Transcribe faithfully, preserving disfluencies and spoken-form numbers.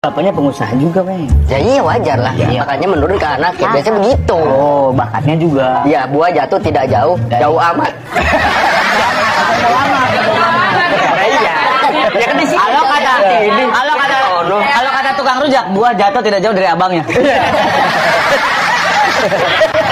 Bapaknya pengusaha juga, Bang. Ya iya wajar lah, ya, makanya menurun ke anak ya biasanya begitu. Oh, bakatnya juga. Ya buah jatuh tidak jauh, jauh amat. Jauh amat, jauh amat. Iya. Ya kan di sini. Kalau kata, kalau kata, kalau kata tukang rujak, buah jatuh tidak jauh dari abangnya.